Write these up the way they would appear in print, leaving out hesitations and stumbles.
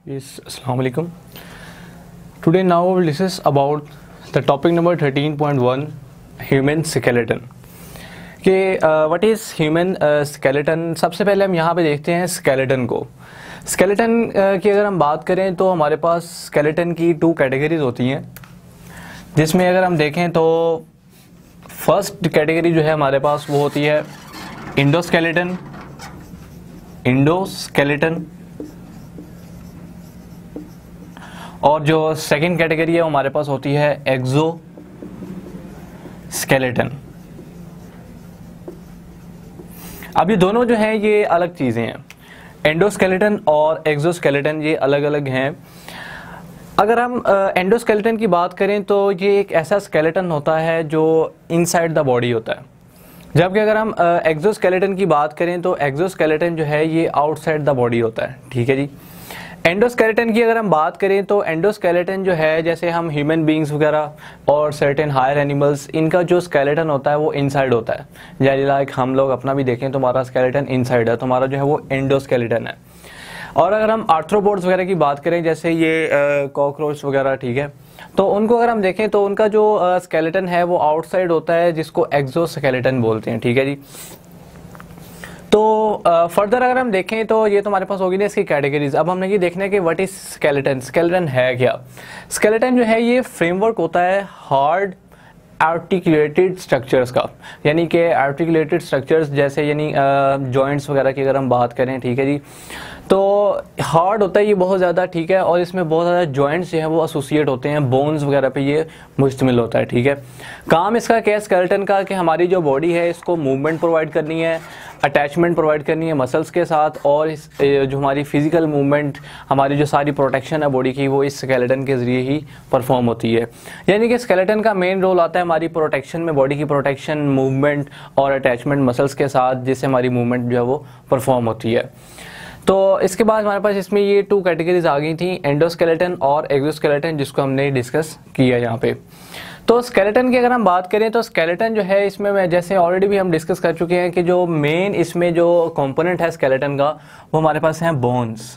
Yes, Assalamu alaikum. Today now we'll discuss about the topic number 13.1 human skeleton. कि what is human skeleton. सबसे पहले हम यहाँ पे देखते हैं स्केलेटन को। स्केलेटन की अगर हम बात करें तो हमारे पास स्केलेटन की 2 कैटेगरीज होती हैं, जिसमें अगर हम देखें तो फर्स्ट कैटेगरी जो है हमारे पास वो होती है इंडोस्केलेटन। और जो सेकंड कैटेगरी है वो हमारे पास होती है एक्सोस्केलेटन। अब ये दोनों जो हैं ये अलग चीज़ें हैं, एंडोस्केलेटन और एक्सोस्केलेटन ये अलग अलग हैं। अगर हम एंडोस्केलेटन की बात करें तो ये एक ऐसा स्केलेटन होता है जो इनसाइड द बॉडी होता है, जबकि अगर हम एक्सोस्केलेटन की बात करें तो एक्सोस्केलेटन जो है ये आउटसाइड द बॉडी होता है। ठीक है जी। एंडोस्केलेटन की अगर हम बात करें तो एंडोस्केलेटन जो है, जैसे हम ह्यूमन बींग्स वगैरह और सर्टेन हायर एनिमल्स, इनका जो स्केलेटन होता है वो इनसाइड होता है। जैसे लाइक हम लोग अपना भी देखें तो हमारा स्केलेटन इनसाइड है, तो हमारा जो है वो एंडोस्केलेटन है। और अगर हम आर्थ्रोपोड्स वगैरह की बात करें, जैसे ये कॉकरोच वगैरह, ठीक है, तो उनको अगर हम देखें तो उनका जो स्केलेटन है वो आउटसाइड होता है, जिसको एक्सोस्केलेटन बोलते हैं। ठीक है जी। तो फर्दर अगर हम देखें तो ये तो हमारे पास होगी ना इसकी कैटेगरीज। अब हमने ये देखना है कि व्हाट इज स्केलेटन। स्केलेटन है क्या? स्केलेटन जो है ये फ्रेमवर्क होता है हार्ड आर्टिकुलेटेड स्ट्रक्चर्स का, यानी कि आर्टिकुलेटेड स्ट्रक्चर्स जैसे यानी जॉइंट्स वगैरह की अगर हम बात करें, ठीक है जी, तो हार्ड होता है ये बहुत ज़्यादा, ठीक है, और इसमें बहुत ज़्यादा जॉइंट्स जो हैं वो एसोसिएट होते हैं, बोन्स वगैरह पे ये मुश्तमिल होता है। ठीक है। काम इसका क्या है स्केलेटन का, कि हमारी जो बॉडी है इसको मूवमेंट प्रोवाइड करनी है, अटैचमेंट प्रोवाइड करनी है मसल्स के साथ, और इस जो हमारी फिजिकल मूवमेंट, हमारी जो सारी प्रोटेक्शन है बॉडी की, वो इस स्केलेटन के ज़रिए ही परफॉर्म होती है। यानी कि स्केलेटन का मेन रोल आता है हमारी प्रोटेक्शन में, बॉडी की प्रोटेक्शन, मूवमेंट और अटैचमेंट मसल्स के साथ, जिससे हमारी मूवमेंट जो है वो परफॉर्म होती है। तो इसके बाद हमारे पास इसमें ये 2 कैटेगरीज आ गई थी, एंडोस्केलेटन और एक्सोस्केलेटन, जिसको हमने डिस्कस किया यहाँ पे। तो स्केलेटन की अगर हम बात करें तो स्केलेटन जो है इसमें मैं जैसे ऑलरेडी भी हम डिस्कस कर चुके हैं कि जो मेन इसमें जो कंपोनेंट है स्केलेटन का वो हमारे पास है बोन्स,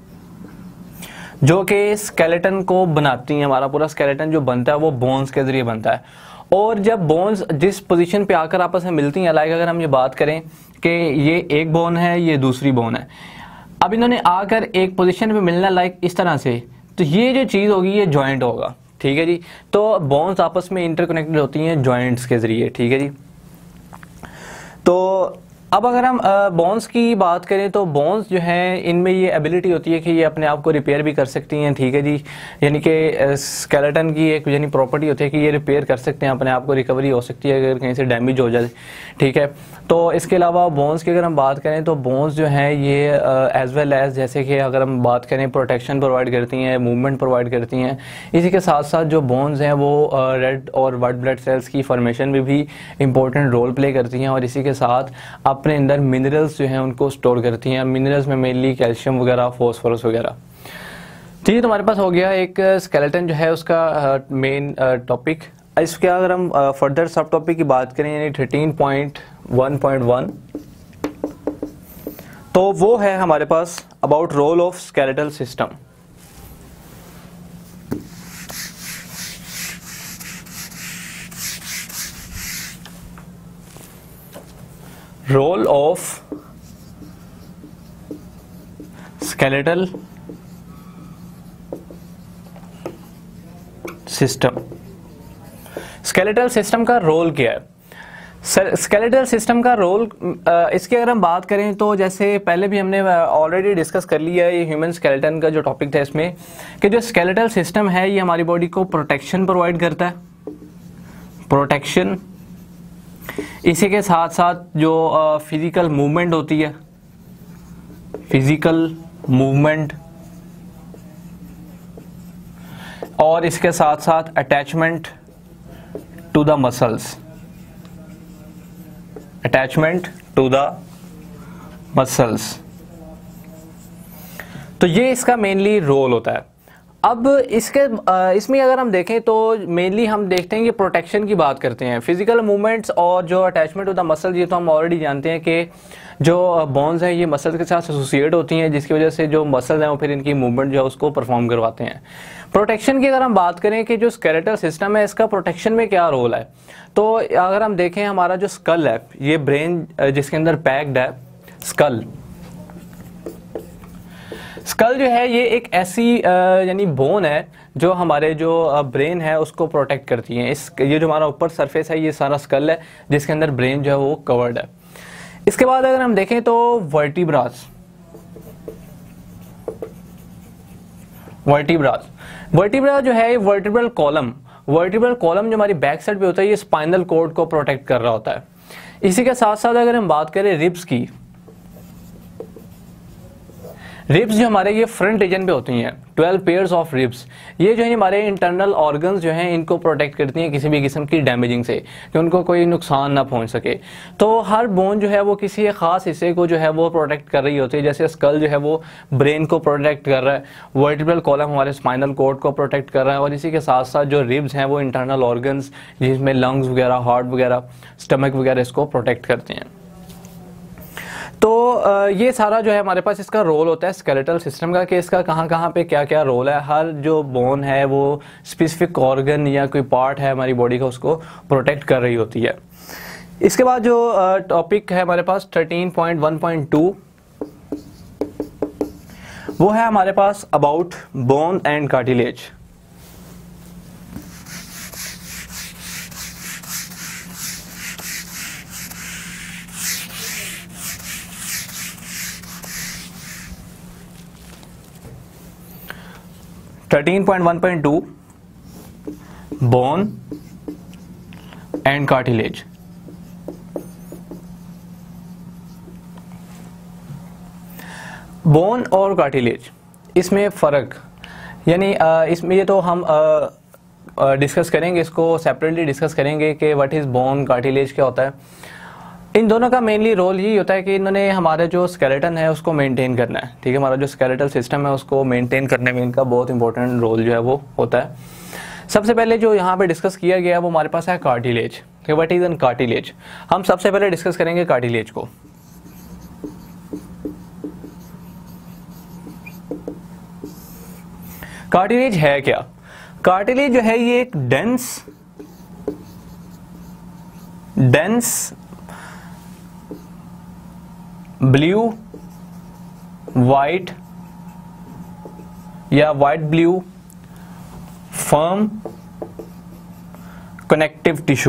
जो कि स्केलेटन को बनाती हैं। हमारा पूरा स्केलेटन जो बनता है वो बोन्स के जरिए बनता है। और जब बोन्स जिस पोजीशन पे आकर आपस में मिलती हैं, लाइक अगर हम ये बात करें कि ये एक बोन है, ये दूसरी बोन है, अब इन्होंने आकर एक पोजीशन पे मिलना लाइक इस तरह से, तो ये जो चीज़ होगी ये जॉइंट होगा। ठीक है जी। तो बोन्स आपस में इंटरकनेक्टेड होती हैं जॉइंट्स के जरिए। ठीक है जी। तो अब अगर हम बोन्स की बात करें तो बोन्स जो हैं इनमें ये एबिलिटी होती है कि ये अपने आप को रिपेयर भी कर सकती हैं। ठीक है जी। यानी कि स्केलेटन की एक यानी प्रॉपर्टी होती है कि ये रिपेयर कर सकते हैं अपने आप को, रिकवरी हो सकती है अगर कहीं से डैमेज हो जाए। ठीक है। तो इसके अलावा बोन्स की अगर हम बात करें तो बोन्स जो हैं ये एज वेल एज, जैसे कि अगर हम बात करें, प्रोटेक्शन प्रोवाइड करती हैं, मूवमेंट प्रोवाइड करती हैं। इसी के साथ साथ जो बोन्स हैं वो रेड और वाइट ब्लड सेल्स की फॉर्मेशन में भी इंपॉर्टेंट रोल प्ले करती हैं, और इसी के साथ अपने अंदर मिनरल्स जो हैं उनको स्टोर करती हैं। मिनरल्स में मेनली कैल्शियम वगैरह, फॉस्फोरस वगैरह। ठीक है। तो हमारे पास हो गया एक स्केलेटन जो है उसका मेन टॉपिक। इसके अगर हम फर्दर सब टॉपिक की बात करें यानी 13.1.1, तो वो है हमारे पास about role of skeletal system. Role of skeletal system. Skeletal system का रोल क्या है? स्केलेटल सिस्टम का रोल इसकी अगर हम बात करें तो जैसे पहले भी हमने ऑलरेडी डिस्कस कर लिया है, ये ह्यूमन स्केलेटन का जो टॉपिक था इसमें, कि जो स्केलेटल सिस्टम है ये हमारी बॉडी को प्रोटेक्शन प्रोवाइड करता है, प्रोटेक्शन। इसी के साथ साथ जो फिजिकल मूवमेंट होती है, फिजिकल मूवमेंट, और इसके साथ साथ attachment to the muscles, attachment to the muscles. तो ये इसका मेनली रोल होता है। अब इसमें अगर हम देखें तो मेनली हम देखते हैं कि प्रोटेक्शन की बात करते हैं, फिजिकल मूवमेंट्स और जो अटैचमेंट टू द मसल, ये तो हम ऑलरेडी जानते हैं कि जो बोन्स हैं ये मसल्स के साथ एसोसिएट होती हैं, जिसकी वजह से जो मसल्स हैं वो फिर इनकी मूवमेंट जो है उसको परफॉर्म करवाते हैं। प्रोटेक्शन की अगर हम बात करें कि जो स्केलेटल सिस्टम है इसका प्रोटेक्शन में क्या रोल है, तो अगर हम देखें हमारा जो स्कल है, ये ब्रेन जिसके अंदर पैक्ड है स्कल जो है ये एक ऐसी यानी बोन है जो हमारे जो ब्रेन है उसको प्रोटेक्ट करती है। ये जो हमारा ऊपर सरफेस है ये सारा स्कल है जिसके अंदर ब्रेन जो है वो कवर्ड है। इसके बाद अगर हम देखें तो वर्टिब्रास जो है ये वर्टिब्रल कॉलम जो हमारी बैक साइड पे होता है ये स्पाइनल कॉर्ड को प्रोटेक्ट कर रहा होता है। इसी के साथ साथ अगर हम बात करें रिब्स की, रिब्स जो हमारे ये फ्रंट रीजन पे होती हैं, 12 पेयर्स ऑफ रिब्स, ये जो है हमारे इंटरनल ऑर्गन्स जो हैं इनको प्रोटेक्ट करती हैं किसी भी किस्म की डैमेजिंग से, कि उनको कोई नुकसान ना पहुंच सके। तो हर बोन जो है वो किसी एक खास हिस्से को जो है वो प्रोटेक्ट कर रही होती है। जैसे स्कल जो है वो ब्रेन को प्रोटेक्ट कर रहा है, वर्टिब्रल कॉलम हमारे स्पाइनल कॉर्ड को प्रोटेक्ट कर रहा है, और इसी के साथ साथ जो रिब्स हैं वो इंटरनल ऑर्गन्स जिसमें लंग्स वगैरह, हार्ट वगैरह, स्टमक वगैरह इसको प्रोटेक्ट करते हैं। तो ये सारा जो है हमारे पास इसका रोल होता है स्केलेटल सिस्टम का, कि इसका कहाँ कहाँ पे क्या क्या रोल है। हर जो बोन है वो स्पेसिफिक ऑर्गन या कोई पार्ट है हमारी बॉडी का उसको प्रोटेक्ट कर रही होती है। इसके बाद जो टॉपिक है हमारे पास 13.1.2 वो है हमारे पास about bone and cartilage. Bone and cartilage. Bone और कार्टिलेज इसमें फ़र्क, यानी इसमें ये तो हम डिस्कस करेंगे, इसको सेपरेटली डिस्कस करेंगे कि व्हाट इज़ बोन, कार्टिलेज क्या होता है। इन दोनों का मेनली रोल यही होता है कि इन्होंने हमारे जो स्केलेटन है उसको मेंटेन करना है। ठीक है, हमारा जो स्केलेटल सिस्टम है उसको मेंटेन करने में इनका बहुत इंपॉर्टेंट रोल जो है वो होता है। सबसे पहले जो यहाँ पे डिस्कस किया गया है वो हमारे पास है cartilage. What is an cartilage, हम सबसे पहले डिस्कस करेंगे कार्टिलेज को। कार्टिलेज है क्या? कार्टिलेज जो है ये एक डेंस ब्लू वाइट या white blue firm connective tissue.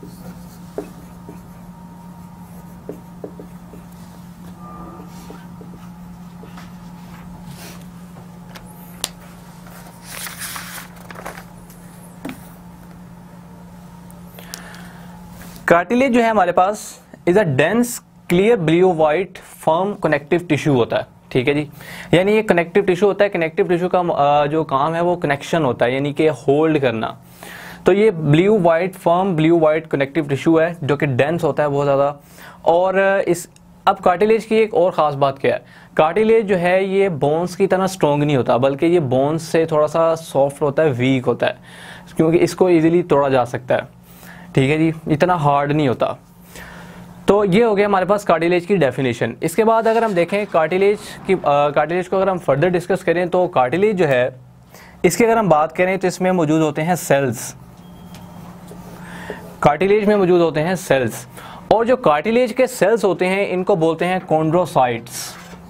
Cartilage जो है हमारे पास is a dense clear blue white firm connective tissue होता है। ठीक है जी, यानी ये कनेक्टिव टिश्यू होता है। कनेक्टिव टिश्यू का जो काम है वो कनेक्शन होता है, यानी कि होल्ड करना। तो ये blue white firm blue white connective tissue है जो कि डेंस होता है बहुत ज़्यादा। और अब कार्टिलेज की एक और ख़ास बात क्या है, कार्टिलेज जो है ये बोन्स की तरह स्ट्रॉन्ग नहीं होता, बल्कि ये बोन्स से थोड़ा सा सॉफ्ट होता है, वीक होता है, क्योंकि इसको ईजिली तोड़ा जा सकता है। ठीक है जी, इतना हार्ड नहीं होता। तो ये हो गया हमारे पास कार्टिलेज की डेफिनेशन। इसके बाद अगर हम देखें कार्टिलेज को अगर हम फर्दर डिस्कस करें तो कार्टिलेज जो है इसकी अगर हम बात करें तो इसमें मौजूद होते हैं सेल्स। कार्टिलेज में मौजूद होते हैं सेल्स, और जो कार्टिलेज के सेल्स होते हैं इनको बोलते हैं chondrocytes.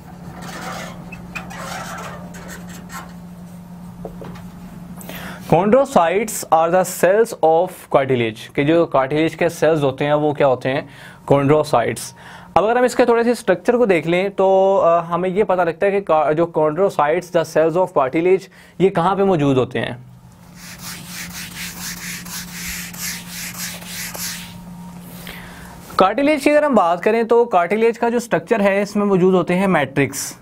Chondrocytes are the cells of cartilage, कि जो कार्टिलेज के सेल्स होते हैं वो क्या होते हैं, कॉन्ड्रोसाइट्स। अब अगर हम इसके थोड़े से स्ट्रक्चर को देख लें तो हमें ये पता लगता है कि जो chondrocytes the cells of cartilage ये कहाँ पे मौजूद होते हैं। कार्टिलेज की अगर हम बात करें तो कार्टिलेज का जो स्ट्रक्चर है इसमें मौजूद होते हैं मैट्रिक्स,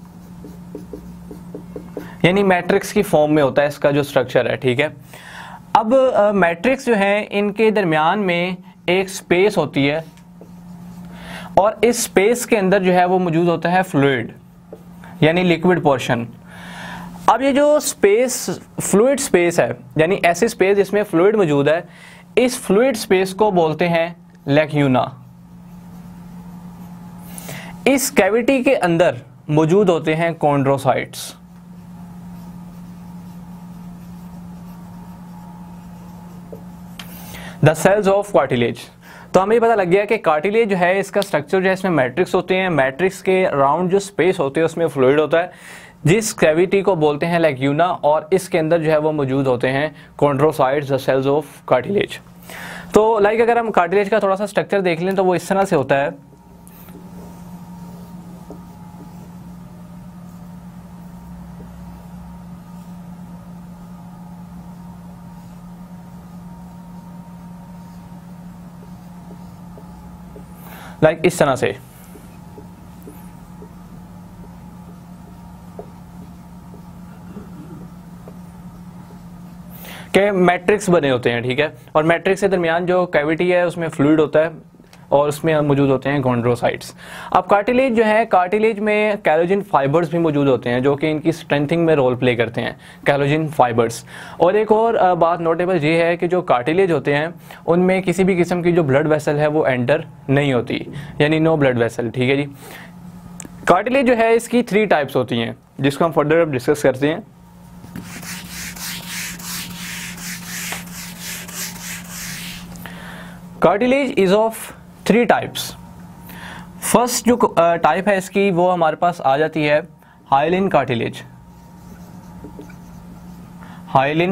यानी मैट्रिक्स की फॉर्म में होता है इसका जो स्ट्रक्चर है। ठीक है, अब मैट्रिक्स जो है इनके दरमियान में एक स्पेस होती है, और इस स्पेस के अंदर जो है वो मौजूद होता है फ्लूइड, यानी लिक्विड पोर्शन। अब ये जो स्पेस फ्लूइड स्पेस है, यानी ऐसी स्पेस जिसमें फ्लूइड मौजूद है, इस फ्लूइड स्पेस को बोलते हैं लैक्यूना। इस कैविटी के अंदर मौजूद होते हैं chondrocytes. The cells of cartilage. तो हमें पता लग गया कि कार्टिलेज जो है इसका स्ट्रक्चर जो है इसमें मैट्रिक्स होते हैं, मैट्रिक्स के अराउंड जो स्पेस होती है उसमें फ्लूइड होता है जिस कैविटी को बोलते हैं लैक्यूना, और इसके अंदर जो है वो मौजूद होते हैं chondrocytes, the cells of cartilage. तो अगर हम कार्टिलेज का थोड़ा सा स्ट्रक्चर देख लें तो वो इस तरह से होता है। इस तरह से के मैट्रिक्स बने होते हैं, ठीक है। और मैट्रिक्स के दरमियान जो कैविटी है उसमें फ्लूइड होता है और उसमें मौजूद होते हैं कॉन्ड्रोसाइट्स। अब कार्टिलेज जो है, कार्टिलेज में कैलोजिन फाइबर्स भी मौजूद होते हैं जो कि इनकी स्ट्रेंथिंग में रोल प्ले करते हैं, कैलोजिन फाइबर्स। और एक और बात नोटेबल ये है कि जो कार्टिलेज होते हैं उनमें किसी भी किस्म की जो ब्लड वेसल है वो एंटर नहीं होती, यानी नो ब्लड वेसल, ठीक है जी। कार्टिलेज जो है इसकी 3 टाइप्स होती हैं जिसको हम फर्दर अब डिस्कस करते हैं। Cartilage is of 3 types. First जो टाइप है इसकी वो हमारे पास आ जाती है हाइलिन कार्टिलेज। हाइलिन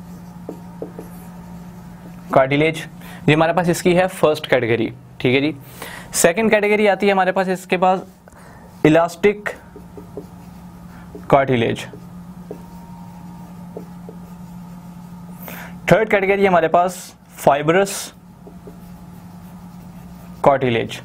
कार्टिलेज ये हमारे पास इसकी है फर्स्ट कैटेगरी, ठीक है जी। सेकंड कैटेगरी आती है हमारे पास इसके पास इलास्टिक कार्टिलेज। थर्ड कैटेगरी हमारे पास फाइब्रस कार्टिलेज।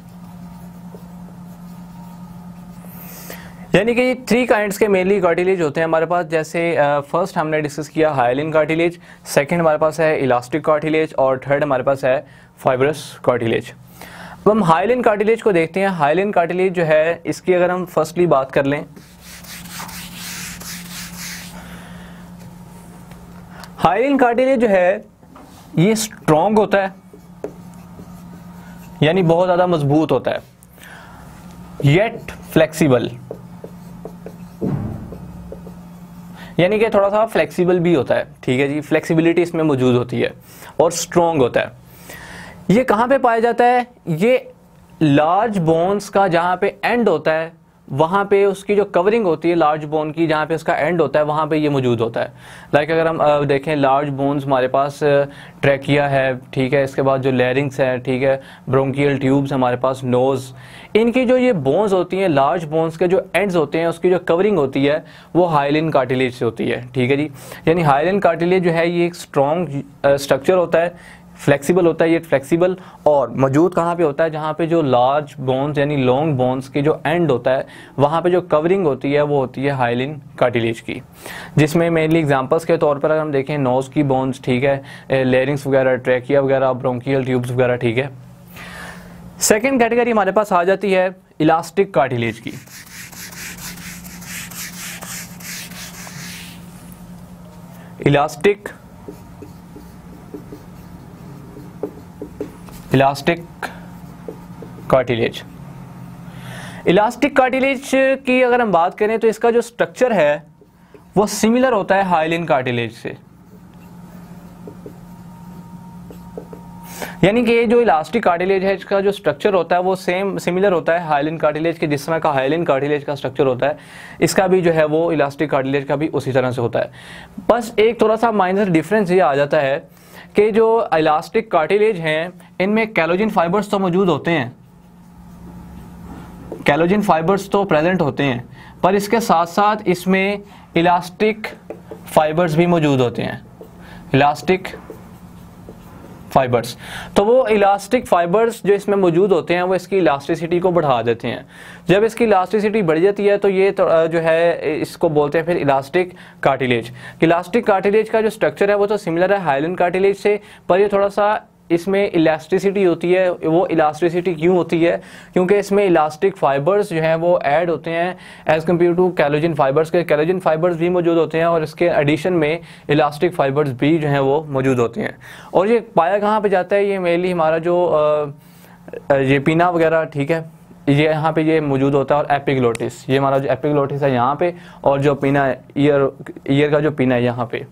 यानी कि 3 काइंड्स के मेनली कार्टिलेज होते हैं हमारे पास। जैसे फर्स्ट हमने डिस्कस किया हाइलिन कार्टिलेज, सेकंड हमारे पास है इलास्टिक कार्टिलेज और थर्ड हमारे पास है फाइब्रस कार्टिलेज। अब हम हाइलिन कार्टिलेज को देखते हैं। हाइलिन कार्टिलेज जो है इसकी अगर हम फर्स्टली बात कर लें, हाइलिन कार्टिलेज जो है ये स्ट्रॉन्ग होता है, यानी बहुत ज्यादा मजबूत होता है, येट फ्लेक्सिबल, यानी कि थोड़ा सा फ्लेक्सिबल भी होता है, ठीक है जी। फ्लेक्सिबिलिटी इसमें मौजूद होती है और स्ट्रॉन्ग होता है। ये कहां पे पाया जाता है? ये लार्ज बोन्स का जहां पे एंड होता है वहां पे उसकी जो कवरिंग होती है लार्ज बोन की, जहां पे उसका एंड होता है वहां पे ये मौजूद होता है। अगर हम देखें लार्ज बोन्स हमारे पास ट्रैकिया है, ठीक है, इसके बाद जो लैरिंग्स है, ठीक है, ब्रोंकियल ट्यूब्स हमारे पास, नोज, इनकी जो ये बोन्स होती हैं, लार्ज बोन्स के जो एंड्स होते हैं उसकी जो कवरिंग होती है वो हाइलिन कार्टिलेज से होती है, ठीक है जी। यानी हाइलिन कार्टिलेज जो है ये एक स्ट्रॉन्ग स्ट्रक्चर होता है, फ्लेक्सिबल होता है, ये फ्लेक्सिबल, और मौजूद कहाँ पे होता है? जहाँ पे जो लार्ज बोन्स यानी लॉन्ग बोन्स के जो एंड होता है वहाँ पे जो कवरिंग होती है वो होती है हाइलिन कार्टिलेज की, जिसमें मेनली एग्जांपल्स के तौर पर अगर हम देखें नोज की बोन्स, ठीक है, लेरिंग्स वगैरह, ट्रैकिया वगैरह, ब्रोंकियल ट्यूब्स वगैरह, ठीक है। सेकेंड कैटेगरी हमारे पास आ जाती है इलास्टिक कार्टिलेज की। Elastic cartilage. इलास्टिक कार्टिलेज की अगर हम बात करें तो इसका जो स्ट्रक्चर है वो सिमिलर होता है हाइलिन कार्टिलेज से, यानी कि ये जो इलास्टिक कार्टिलेज है इसका जो स्ट्रक्चर होता है वो सिमिलर होता है हाइलिन कार्टिलेज के। जिस तरह का हाइलिन कार्टिलेज का स्ट्रक्चर होता है इसका भी जो है वो इलास्टिक कार्टिलेज का भी उसी तरह से होता है। बस एक थोड़ा सा माइनर डिफरेंस ये आ जाता है कि जो इलास्टिक कार्टिलेज हैं इनमें कैलोजिन फाइबर्स तो मौजूद होते हैं, कैलोजिन फाइबर्स तो प्रेजेंट होते हैं, पर इसके साथ साथ इसमें इलास्टिक फाइबर्स भी मौजूद होते हैं, इलास्टिक फाइबर्स। तो वो इलास्टिक फाइबर्स जो इसमें मौजूद होते हैं वो इसकी इलास्टिसिटी को बढ़ा देते हैं। जब इसकी इलास्टिसिटी बढ़ जाती है तो ये जो है इसको बोलते हैं फिर इलास्टिक कार्टिलेज। इलास्टिक कार्टिलेज का जो स्ट्रक्चर है वो तो सिमिलर है हाइलिन कार्टिलेज से, पर ये थोड़ा सा इसमें इलास्टिसिटी होती है। वो इलास्टिसिटी क्यों होती है? क्योंकि इसमें इलास्टिक फाइबर्स जो हैं वो ऐड होते हैं as compare to collagen fibres के। कैलोजिन फाइबर्स भी मौजूद होते हैं और इसके एडिशन में इलास्टिक फाइबर्स भी जो हैं वो मौजूद होते हैं। और ये पाया कहाँ पे जाता है? ये मेनली हमारा जो ये पीना वगैरह, ठीक है, ये यहाँ पे ये मौजूद होता है, और एपिग्लोटिस, ये हमारा जो एपिग्लोटिस है यहाँ पे, और जो पिना है ईयर का जो पिना है यहाँ पे।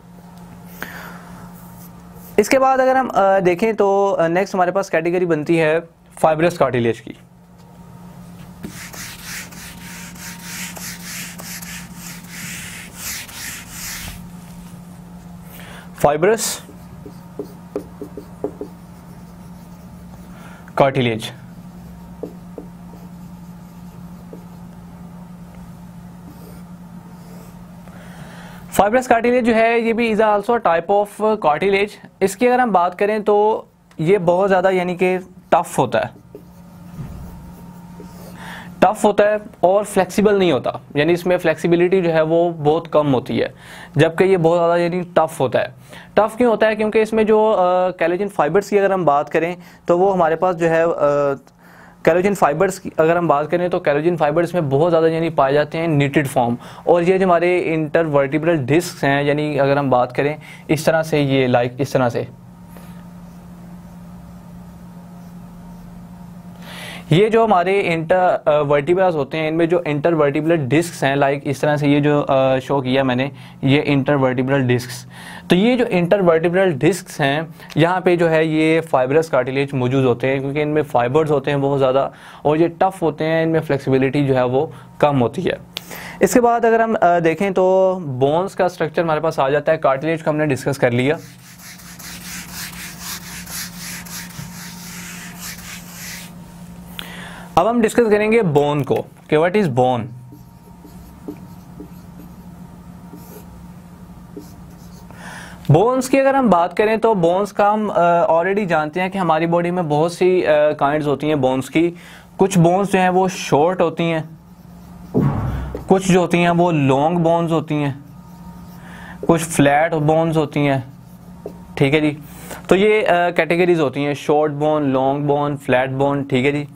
इसके बाद अगर हम देखें तो नेक्स्ट हमारे पास कैटेगरी बनती है फाइब्रस कार्टिलेज की। फाइब्रस कार्टिलेज, फाइब्रस कार्टिलेज जो है ये भी is also type of cartilage. इसकी अगर हम बात करें तो ये बहुत ज़्यादा यानी कि टफ होता है, और फ्लेक्सिबल नहीं होता, यानी इसमें फ्लेक्सिबिलिटी जो है वो बहुत कम होती है, जबकि ये बहुत ज़्यादा यानी टफ होता है। टफ क्यों होता है? क्योंकि इसमें जो कैलोजिन फाइबर्स की अगर हम बात करें तो वो हमारे पास जो है कैलोजिन फाइबर्स की अगर हम बात करें तो कैलोजिन फाइबर्स में बहुत ज़्यादा यानी पाए जाते हैं निटेड फॉर्म, और ये जो हमारे इंटरवर्टिब्रल डिस्क हैं, यानी अगर हम बात करें इस तरह से, ये लाइक इस तरह से, ये जो हमारे इंटरवर्टिब्रल्स होते हैं इनमें जो इंटरवर्टिब्रल डिस्क्स हैं, लाइक इस तरह से, ये जो शो किया मैंने, ये इंटरवर्टिब्रल डिस्क्स। तो ये जो इंटरवर्टिब्रल डिस्क्स हैं यहाँ पे जो है ये फाइब्रस कार्टिलेज मौजूद होते हैं, क्योंकि इनमें फाइबर्स होते हैं बहुत ज़्यादा, और ये टफ होते हैं, इनमें फ्लेक्सिबिलिटी जो है वो कम होती है। इसके बाद अगर हम देखें तो बोन्स का स्ट्रक्चर हमारे पास आ जाता है। कार्टिलेज को हमने डिस्कस कर लिया। अब हम डिस्कस करेंगे बोन को, कि व्हाट इज बोन। बोन्स की अगर हम बात करें तो बोन्स का हम ऑलरेडी जानते हैं कि हमारी बॉडी में बहुत सी काइंड्स होती हैं बोन्स की। कुछ बोन्स जो हैं वो शॉर्ट होती हैं, कुछ जो होती हैं वो लॉन्ग बोन्स होती हैं, कुछ फ्लैट बोन्स होती हैं, ठीक है जी। तो ये कैटेगरीज होती हैं, short bone, long bone, flat bone, ठीक है जी।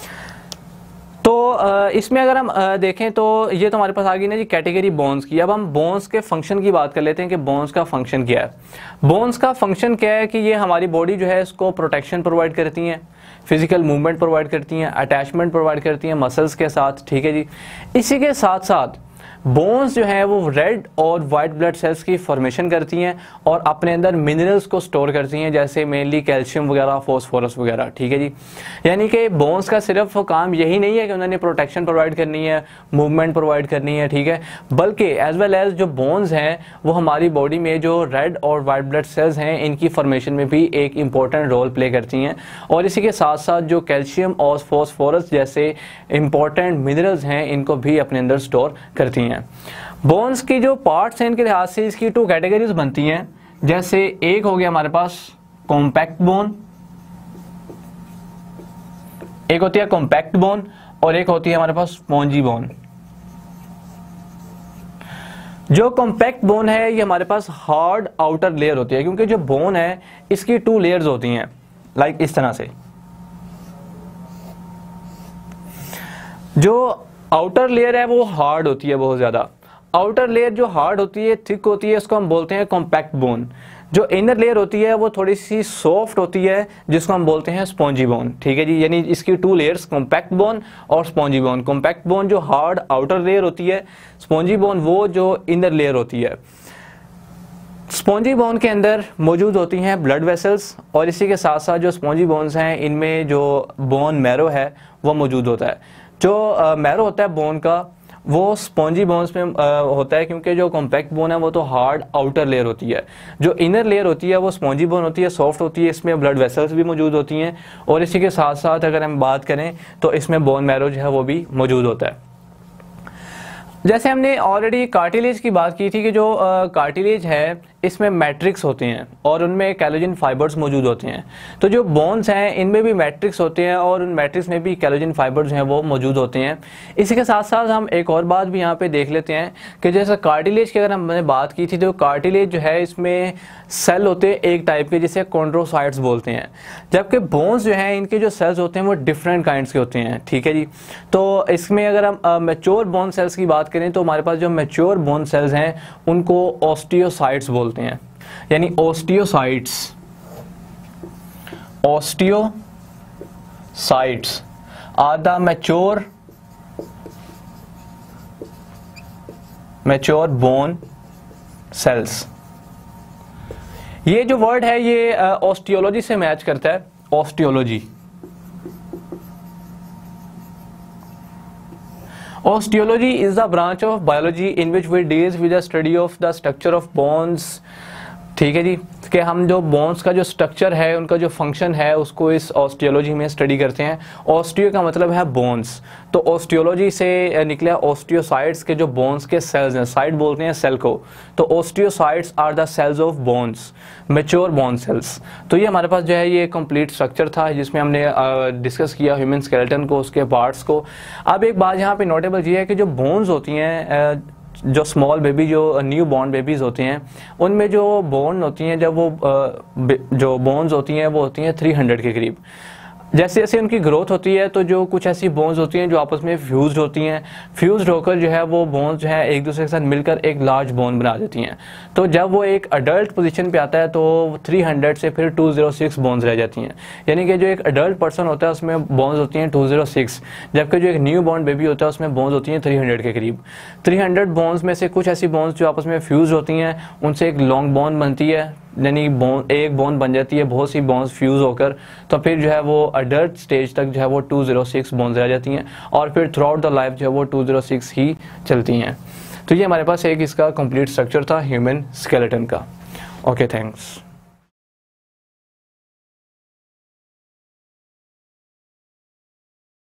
तो इसमें अगर हम देखें तो ये तो हमारे पास आ गई ना जी कैटेगरी बोन्स की। अब हम बोन्स के फंक्शन की बात कर लेते हैं कि बोन्स का फंक्शन क्या है। बोन्स का फंक्शन क्या है कि ये हमारी बॉडी जो है इसको प्रोटेक्शन प्रोवाइड करती हैं, फिजिकल मूवमेंट प्रोवाइड करती हैं, अटैचमेंट प्रोवाइड करती हैं मसल्स के साथ, ठीक है जी। इसी के साथ साथ बोन्स जो है वो रेड और वाइट ब्लड सेल्स की फॉर्मेशन करती हैं और अपने अंदर मिनरल्स को स्टोर करती हैं, जैसे मेनली कैल्शियम वगैरह, फॉस्फोरस वगैरह, ठीक है जी। यानी कि बोन्स का सिर्फ काम यही नहीं है कि उन्होंने प्रोटेक्शन प्रोवाइड करनी है, मूवमेंट प्रोवाइड करनी है, ठीक है, बल्कि एज वेल एज जो बोन्स हैं वो हमारी बॉडी में जो रेड और वाइट ब्लड सेल्स हैं इनकी फॉर्मेशन में भी एक इंपॉर्टेंट रोल प्ले करती हैं, और इसी के साथ साथ जो कैल्शियम और फॉस्फोरस जैसे इंपॉर्टेंट मिनरल्स हैं इनको भी अपने अंदर स्टोर करती हैं। बोन्स की जो पार्ट्स हैं इनके लिहाज से इसकी 2 कैटेगरीज बनती हैं। जैसे एक हो गया हमारे पास कॉम्पैक्ट बोन, एक होती है कॉम्पैक्ट बोन, और एक होती है हमारे पास स्पॉन्जी बोन। जो कॉम्पैक्ट बोन है ये हमारे पास हार्ड आउटर लेयर होती है, क्योंकि जो बोन है इसकी 2 लेयर्स होती हैं, लाइक इस तरह से। जो आउटर लेयर है वो हार्ड होती है बहुत ज्यादा। आउटर लेयर जो हार्ड होती है, थिक होती है, उसको हम बोलते हैं कॉम्पैक्ट बोन। जो इनर लेयर होती है वो थोड़ी सी सॉफ्ट होती है, जिसको हम बोलते हैं स्पॉन्जी बोन, ठीक है जी। यानी इसकी 2 लेयर्स, कॉम्पैक्ट बोन और स्पॉन्जी बोन। कॉम्पैक्ट बोन जो हार्ड आउटर लेयर होती है, स्पॉन्जी बोन वो जो इनर लेयर होती है। स्पॉन्जी बोन के अंदर मौजूद होती हैं ब्लड वेसल्स, और इसी के साथ साथ जो स्पॉन्जी बोन्स हैं इनमें जो बोन मैरो है वो मौजूद होता है। जो मैरो होता है बोन का वो स्पॉन्जी बोन्स में होता है, क्योंकि जो कॉम्पैक्ट बोन है वो तो हार्ड आउटर लेयर होती है। जो इनर लेयर होती है वो स्पॉन्जी बोन होती है, सॉफ्ट होती है, इसमें ब्लड वेसल्स भी मौजूद होती हैं, और इसी के साथ साथ अगर हम बात करें तो इसमें बोन मैरो जो है वो भी मौजूद होता है। जैसे हमने ऑलरेडी कार्टिलेज की बात की थी कि जो कार्टिलेज है इसमें मैट्रिक्स होते हैं और उनमें कैलोजिन फाइबर्स मौजूद होते हैं। तो जो बोन्स हैं इनमें भी मैट्रिक्स होते हैं और उन मैट्रिक्स में भी कैलोजिन फाइबर्स हैं वो मौजूद होते हैं। इसी के साथ साथ हम एक और बात भी यहाँ पे देख लेते हैं कि जैसे कार्टिलेज की अगर हमने बात की थी तो कार्टिलेज जो है इसमें सेल होते हैं एक टाइप के जिसे कॉन्ड्रोसाइट्स बोलते हैं, जबकि बोन्स जो हैं इनके जो सेल्स होते हैं वो डिफरेंट काइंड्स के होते हैं, ठीक है जी। तो इसमें अगर हम मैच्योर बोन सेल्स की बात करें तो हमारे पास जो मैच्योर बोन सेल्स हैं उनको ऑस्टियोसाइट्स बोलते हैं, यानी osteocytes are the mature bone cells. ये जो वर्ड है ये ऑस्टियोलॉजी से मैच करता है। Osteology, Osteology is the branch of biology in which we deals with the study of the structure of bones। ठीक है जी, कि हम जो बोन्स का जो स्ट्रक्चर है, उनका जो फंक्शन है, उसको इस ऑस्टियोलॉजी में स्टडी करते हैं। ऑस्टियो का मतलब है बोन्स, तो ऑस्टियोलॉजी से निकला ऑस्टियोसाइट्स के जो बोन्स के सेल्स हैं, साइट बोलते हैं सेल को, तो osteocytes are the cells of bones, mature bone cells. तो ये हमारे पास जो है ये कंप्लीट स्ट्रक्चर था जिसमें हमने डिस्कस किया ह्यूमन स्केलेटन को, उसके पार्ट्स को। अब एक बात यहाँ पे नोटेबल ये है कि जो बोन्स होती हैं, जो स्मॉल बेबी, जो न्यू बॉर्न बेबीज़ होते हैं, उनमें जो बोन होती हैं, जब वो जो बोन्स होती हैं वो होती हैं 300 के करीब। जैसे जैसे उनकी ग्रोथ होती है तो जो कुछ ऐसी बोन्स होती हैं जो आपस में फ्यूज्ड होती हैं, फ्यूज्ड होकर जो है वो बोन्स जो है एक दूसरे के साथ मिलकर एक लार्ज बोन बना देती हैं। तो जब वो एक अडल्ट पोजीशन पे आता है तो 300 से फिर 206 बोन्स रह जाती हैं, यानी कि जो एक अडल्ट पर्सन होता है उसमें बोन्स होती हैं 206, जबकि जो एक न्यू बॉर्न बेबी होता है उसमें बोन्स होती हैं 300 के करीब। 300 बोन्स में से कुछ ऐसी बोन्स जो आपस में फ्यूज होती हैं, उनसे एक लॉन्ग बोन बनती है, यानी एक बोन बन जाती है बहुत सी बोन्स फ्यूज होकर। तो फिर जो है वो अडल्ट स्टेज तक जो है वो 206 बोन्स रह जाती हैं, और फिर थ्रू आउट द लाइफ जो है वो 206 ही चलती हैं। तो ये हमारे पास एक इसका कंप्लीट स्ट्रक्चर था ह्यूमन स्केलेटन का। Okay, thanks.